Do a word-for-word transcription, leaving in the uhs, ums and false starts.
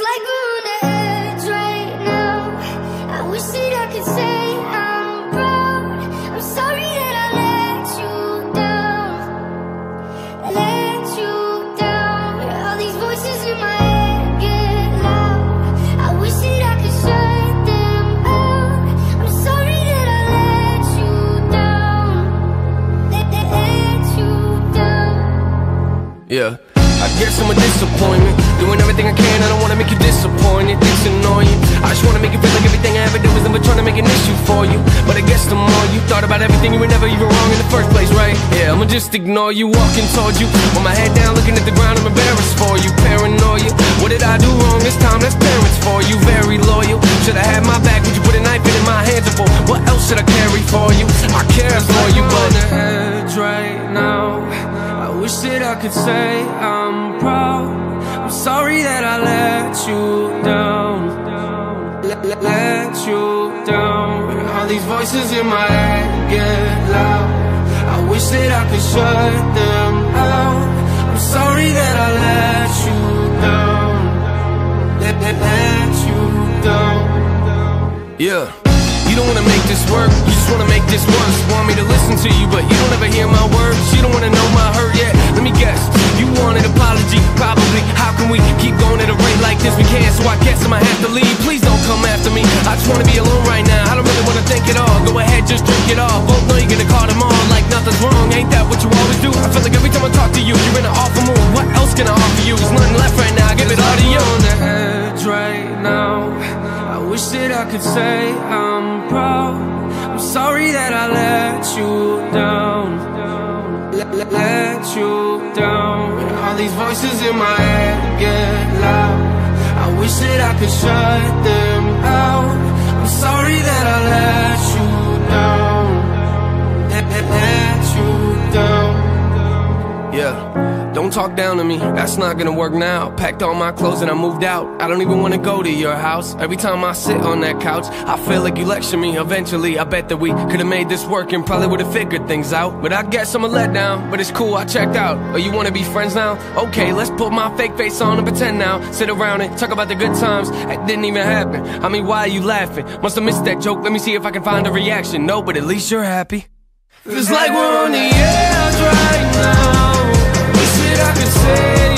like we're on the edge right now. I wish that I could say I'm proud. I'm sorry that I let you down, let you down. All these voices in my head get loud. I wish that I could shut them out. I'm sorry that I let you down, let, let, let you down. Yeah, I guess I'm a disappointment, doing everything I can, I don't wanna make you disappointed. It's annoying, I just wanna make you feel like everything I ever did was never trying to make an issue for you. But I guess the more you thought about everything, you were never even wrong in the first place, right? Yeah, I'ma just ignore you, walking towards you with my head down, looking at the ground, I'm embarrassed for you. Paranoia, what did I do wrong this time? That's parents for you, very loyal. Should've had my back, would you put a knife in my hands for? What else should I carry for you? I care for you, but on the edge right now. I wish that I could say I'm proud. I'm sorry that I let you down, let, let, let you down. All these voices in my head get loud. I wish that I could shut them out. I'm sorry that I let you down, let, let, let you down. Yeah. You don't wanna make this work, you just wanna make this worse. Want me to listen to you, but you don't ever hear my words. You don't wanna know my hurt yet, let me guess. You want an apology, probably. How can we keep going at a rate like this? We can't, so I guess I'ma have to leave. Please don't come after me, I just wanna be alone right now. I don't really wanna think at all, go ahead, just drink it all. Both know you're gonna call them on like nothing's wrong. Ain't that what you always do? I feel like every time I talk to you, you're in an awful mood. What else can I offer you? There's nothing left right now, I give it all to you. On the edge right now, I wish that I could say I'm proud. I'm sorry that I let you down, let, let, let you down. All these voices in my head get loud. I wish that I could shut them out. I'm sorry that I let you down, let, let, let you down. Yeah. Don't talk down to me, that's not gonna work now. Packed all my clothes and I moved out. I don't even wanna go to your house. Every time I sit on that couch, I feel like you lecture me. Eventually, I bet that we could've made this work and probably would've figured things out. But I guess I'm a letdown, but it's cool, I checked out. Oh, you wanna be friends now? Okay, let's put my fake face on and pretend now. Sit around and talk about the good times that didn't even happen. I mean, why are you laughing? Must've missed that joke, let me see if I can find a reaction. No, but at least you're happy. Feels like we're on the edge right now. I could say